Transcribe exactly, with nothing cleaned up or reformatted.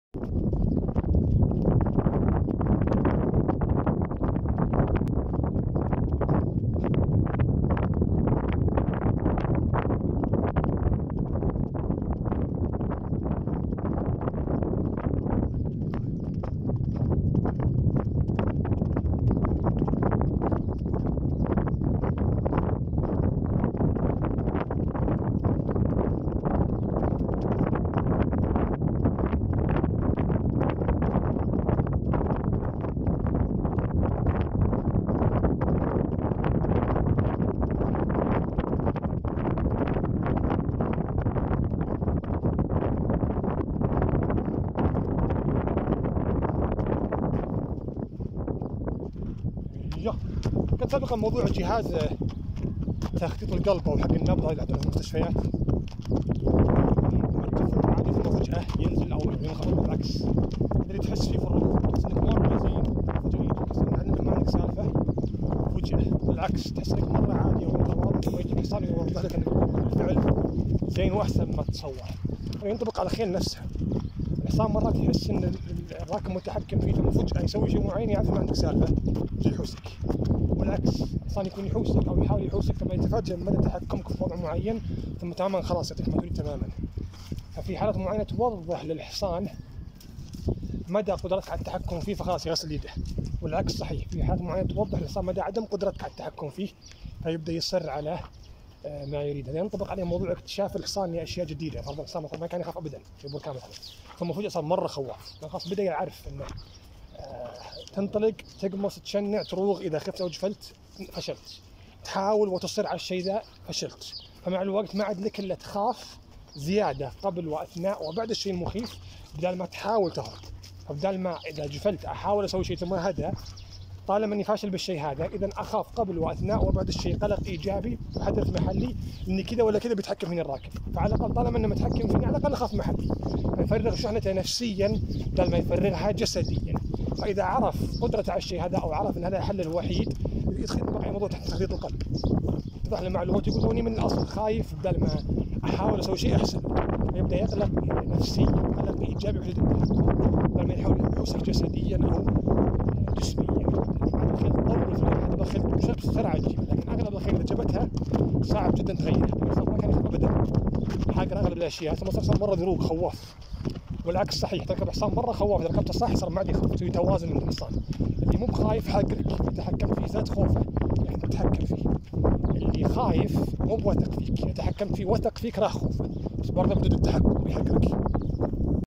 كان سابقا موضوع جهاز تخطيط القلب او حق النبض هذا عندنا في المستشفيات مرتفع عادي ثم فجأة ينزل او ينخفض بالعكس، اللي تحس فيه في الركوب تحس انك مرة زين فجأة يجيك انك ما عندك سالفة فجأة بالعكس تحس انك مرة عادي او مرة واضح ثم يجيك حصان يوضح لك انك بالفعل زين واحسن ما تتصور. ينطبق على الخيل نفسها. الحصان مرات يحس ان الراكب متحكم فيه ثم فجأة يسوي شيء معين يعرف ما عندك سالفة يجي يحوسك، والعكس الحصان يكون يحوسك او يحاول يحوسك ثم يتفاجأ مدى تحكمك في وضع معين ثم تماما خلاص يعطيك ما تريد تماما. ففي حالات معينة توضح للحصان مدى قدرتك على التحكم فيه فخلاص يغسل يده، والعكس صحيح في حالات معينة توضح للحصان مدى عدم قدرتك على التحكم فيه فيبدأ يصر على ما يريد. هذا ينطبق عليه موضوع اكتشاف الحصان لاشياء جديده. فرضا الحصان مثلا ما كان يخاف ابدا في بركان مثلا ثم فجاه صار مره خواف، خلاص بدا يعرف انه آه تنطلق تقمص تشنع تروغ، اذا خفت او جفلت فشلت، تحاول وتصر على الشيء ذا فشلت. فمع الوقت ما عاد لك الا تخاف زياده قبل واثناء وبعد الشيء المخيف بدال ما تحاول تهرب. فبدال ما اذا جفلت احاول اسوي شيء ثم هذا طالما اني فاشل بالشيء هذا اذا اخاف قبل واثناء وبعد الشيء قلق ايجابي وحدث محلي اني كذا ولا كذا بيتحكم فيني الراكب، فعلى الاقل طالما انه متحكم فيني على الاقل اخاف محلي. فيفرغ شحنته نفسيا بدل ما يفرغها جسديا. فاذا عرف قدرته على الشيء هذا او عرف ان هذا الحل الوحيد يدخل بقى موضوع تحت تخطيط القلب. تضح المعلومات يقول اني من الاصل خايف بدل ما احاول اسوي شيء احسن، يبدا يقلق نفسيا قلق ايجابي بحدود التحكم بدل ما يحاول يوصل جسديا او جسميا. الخيل تطور في الوقت هذا الخيل بشكل بسرعه تجيبها، لكن اغلب الخيل اذا جبتها صعب جدا تغيرها. الحصان ما كان يخاف ابدا حاقر اغلب الاشياء ثم صار مره ذروق خواف، والعكس صحيح تركب حصان مره خواف اذا ركبته صح صار ما عاد يخاف تسوي توازن من الحصان. اللي مو بخايف حاقرك يتحكم فيه زاد خوفه يعني تتحكم فيه، اللي خايف مو بوثق فيك يتحكم فيه وثق فيك راح خوفه بس برضه بدون التحكم يحقرك.